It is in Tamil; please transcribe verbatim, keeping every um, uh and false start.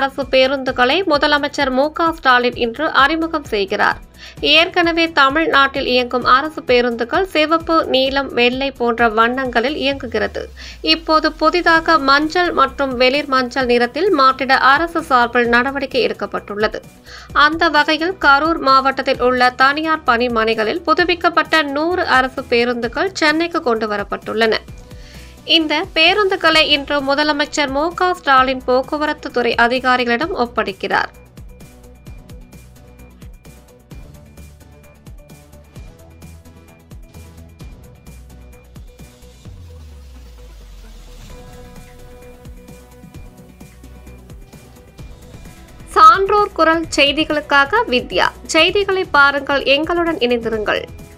அரசு பேருந்துகளை முதலமைச்சர் மு க ஸ்டாலின் இன்று அறிமுகம் செய்கிறார். ஏற்கனவே தமிழ்நாட்டில் இயங்கும் அரசு பேருந்துகள் சிவப்பு, நீலம், வெள்ளை போன்ற வண்ணங்களில் இயங்குகிறது. இப்போது புதிதாக மஞ்சள் மற்றும் வெளிர் மஞ்சள் நிறத்தில் மாற்றிட அரசு சார்பில் நடவடிக்கை எடுக்கப்பட்டுள்ளது. அந்த வகையில் கரூர் மாவட்டத்தில் உள்ள தனியார் பணிமனைகளில் புதுப்பிக்கப்பட்ட நூறு அரசு பேருந்துகள் சென்னைக்கு கொண்டு வரப்பட்டுள்ளன. இந்த பேருந்துகளை இன்று முதலமைச்சர் மு க ஸ்டாலின் போக்குவரத்து துறை அதிகாரிகளிடம் ஒப்படைக்கிறார். சான்றோர் குரல் செய்திகளுக்காக வித்யா. செய்திகளை பாருங்கள், எங்களுடன் இணைந்திருங்கள்.